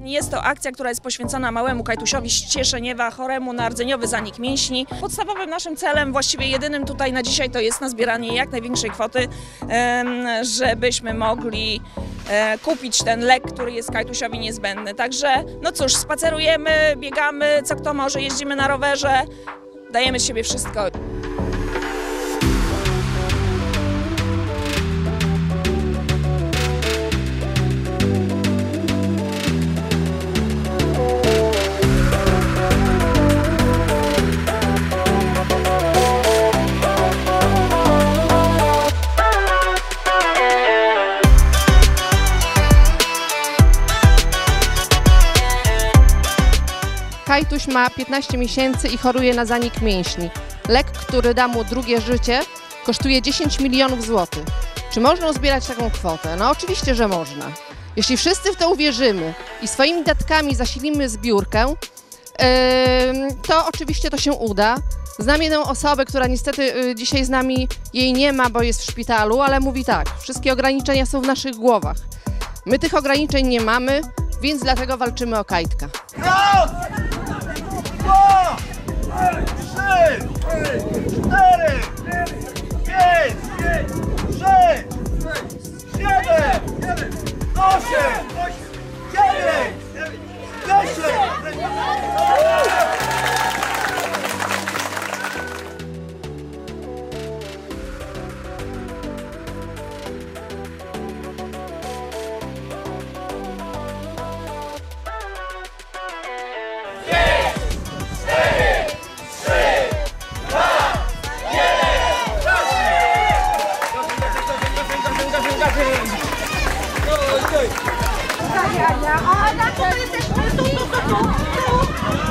Jest to akcja, która jest poświęcona małemu Kajtusiowi z Cieszyniewa, choremu na rdzeniowy zanik mięśni. Podstawowym naszym celem, właściwie jedynym tutaj na dzisiaj, to jest nazbieranie jak największej kwoty, żebyśmy mogli kupić ten lek, który jest Kajtusiowi niezbędny. Także no cóż, spacerujemy, biegamy, co kto może, jeździmy na rowerze, dajemy z siebie wszystko. Kajtuś ma 15 miesięcy i choruje na zanik mięśni. Lek, który da mu drugie życie, kosztuje 10 milionów złotych. Czy można uzbierać taką kwotę? No oczywiście, że można. Jeśli wszyscy w to uwierzymy i swoimi datkami zasilimy zbiórkę, to oczywiście to się uda. Znam jedną osobę, która niestety dzisiaj z nami jej nie ma, bo jest w szpitalu, ale mówi tak: wszystkie ograniczenia są w naszych głowach. My tych ograniczeń nie mamy, więc dlatego walczymy o Kajtka. Raz, 2, 3, 4, 5, 6, 7, 8, 9, 10. A na to jesteśmy tu.